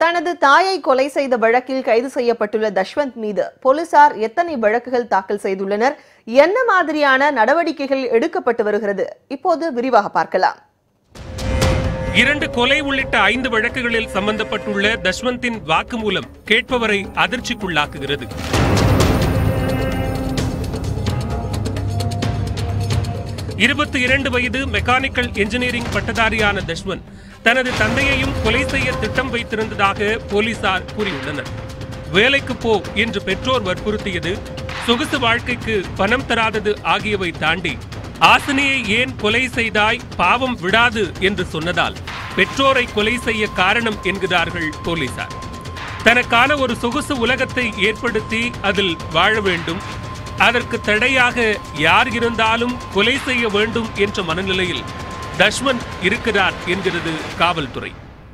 தனது தாயை கொலை செய்த வழக்கில் கைது செய்யப்பட்டுள்ள தஷ்வந்த் மீது போலீசார் எத்தனை வழக்குகள் தாக்கல் செய்துள்ளனர், என்ன மாதிரியான நடவடிக்கைகள் எடுக்கப்பட்டு வருகிறது, இப்போது விரிவாக பார்க்கலாம். 2 கொலை உள்ளிட்ட 5 வழக்குகளில் சம்பந்தப்பட்டுள்ள தஷ்வந்தின் வாக்குமூலம் கேட்பவரை அதிர்ச்சிக்குள்ளாக்குகிறது. வயது மெக்கானிக்கல் இன்ஜினியரிங் பட்டதாரியான தஷ்வந்த் தனது தந்தையையும் கொலை செய்ய திட்டம் வைத்திருந்ததாக போலீசார் கூறியுள்ளனர். வேலைக்கு போ என்று பெற்றோர் வற்புறுத்தியது, சொகுசு வாழ்க்கைக்கு பணம் தராதது ஆகியவை தாண்டி ஆசினியை ஏன் கொலை செய்தாய், பாவம் விடாது என்று சொன்னதால் பெற்றோரை கொலை செய்ய காரணம் என்கிறார்கள் போலீசார். தனக்கான ஒரு சொகுசு உலகத்தை ஏற்படுத்தி அதில் வாழ வேண்டும், அதற்கு தடையாக யார் இருந்தாலும் கொலை செய்ய வேண்டும் என்ற மனநிலையில் தஷ்வந்த் இருக்கிறார் என்கிறது காவல்துறை.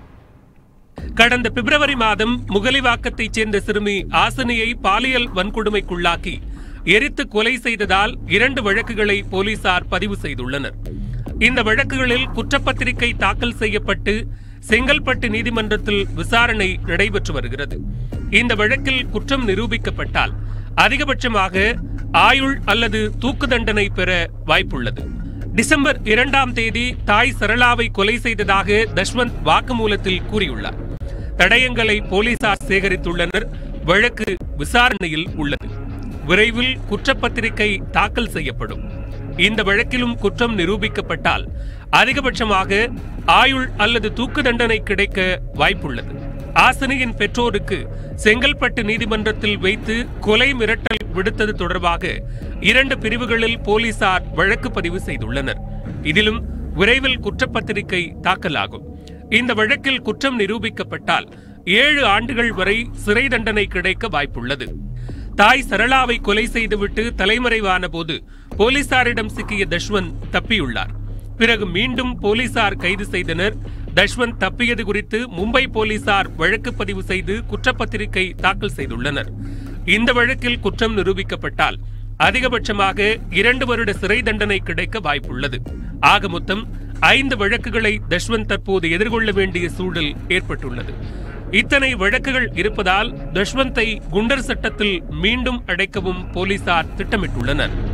கடந்த பிப்ரவரி மாதம் முகலிவாக்கத்தைச் சேர்ந்த சிறுமி ஆசினியை பாலியல் வன்கொடுமைக்குள்ளாக்கி எரித்து கொலை செய்ததால் 2 வழக்குகளை போலீசார் பதிவு செய்துள்ளனர். இந்த வழக்குகளில் குற்றப்பத்திரிகை தாக்கல் செய்யப்பட்டு செங்கல்பட்டு நீதிமன்றத்தில் விசாரணை நடைபெற்று வருகிறது. இந்த வழக்கில் குற்றம் நிரூபிக்கப்பட்டால் அதிகபட்சமாக ஆயுள் அல்லது தூக்கு தண்டனை பெற வாய்ப்புள்ளது. டிசம்பர் 2ஆம் தேதி தாய் சரளாவை கொலை செய்ததாக தஷ்வந்த் வாக்குமூலத்தில் கூறியுள்ளார். தடயங்களை போலீசார் சேகரித்துள்ளனர். வழக்கு விசாரணையில் உள்ளது. விரைவில் குற்றப்பத்திரிகை தாக்கல் செய்யப்படும். இந்த வழக்கிலும் குற்றம் நிரூபிக்கப்பட்டால் அதிகபட்சமாக ஆயுள் அல்லது தூக்கு தண்டனை கிடைக்க வாய்ப்புள்ளது. ஆசினியின் பெற்றோருக்கு செங்கல்பட்டு நீதிமன்றத்தில் வைத்து கொலை மிரட்டல் விடுத்தது தொடர்பாக 2 பிரிவுகளில் போலீசார் வழக்கு பதிவு செய்துள்ளனர். இதிலும் விரைவில் குற்றப்பத்திரிகை தாக்கலாகும். இந்த வழக்கில் குற்றம் நிரூபிக்கப்பட்டால் 7 ஆண்டுகள் வரை சிறை தண்டனை கிடைக்க வாய்ப்புள்ளது. தாய் சரளாவை கொலை செய்துவிட்டு தலைமறைவான போது போலீசாரிடம் சிக்கிய தஷ்வந்த் தப்பியுள்ளார். பிறகு மீண்டும் போலீசார் கைது செய்தனர். தஷ்வந்த் தப்பியது குறித்து மும்பை போலீசார் வழக்கு பதிவு செய்து குற்றப்பத்திரிகை தாக்கல் செய்துள்ளனர். இந்த வழக்கில் குற்றம் நிரூபிக்கப்பட்டால் அதிகபட்சமாக 2 வருட சிறை தண்டனை கிடைக்க வாய்ப்புள்ளது. ஆக மொத்தம் 5 வழக்குகளை தஷ்வந்த் தற்போது எதிர்கொள்ள வேண்டிய சூழல் ஏற்பட்டுள்ளது. இத்தனை வழக்குகள் இருப்பதால் தஷ்வந்தை குண்டர் சட்டத்தில் மீண்டும் அடைக்கவும் போலீசார் திட்டமிட்டுள்ளனர்.